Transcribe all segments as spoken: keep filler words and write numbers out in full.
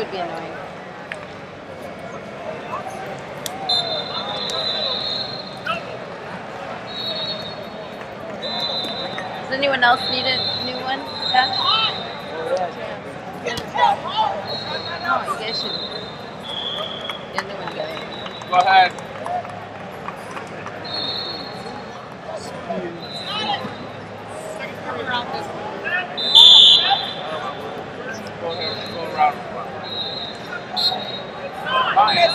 would be annoying. Does anyone else need a new one, Dash? No, you guys should get a new one together. Go ahead. Go ahead, go around. Nice.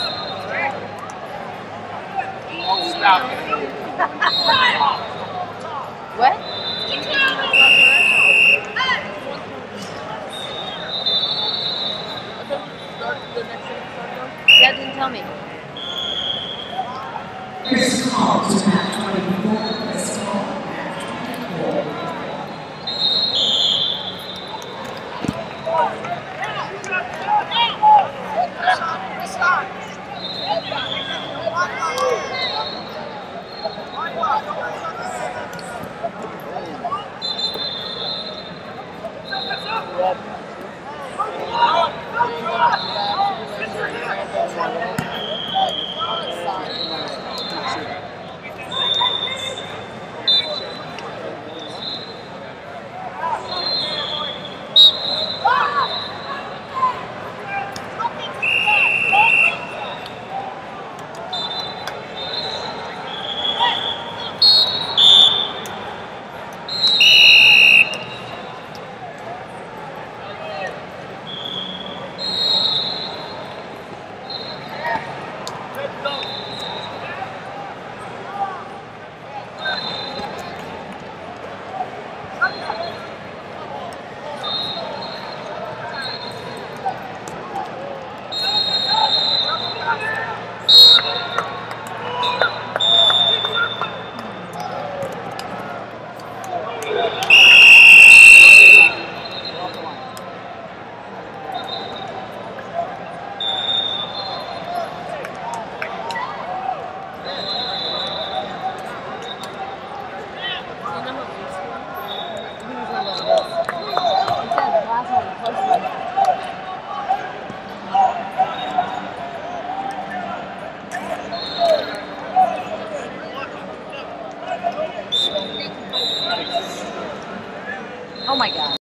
Don't stop it. What? Dad didn't tell me. First call to match twenty-four. First call match twenty-four. Yep.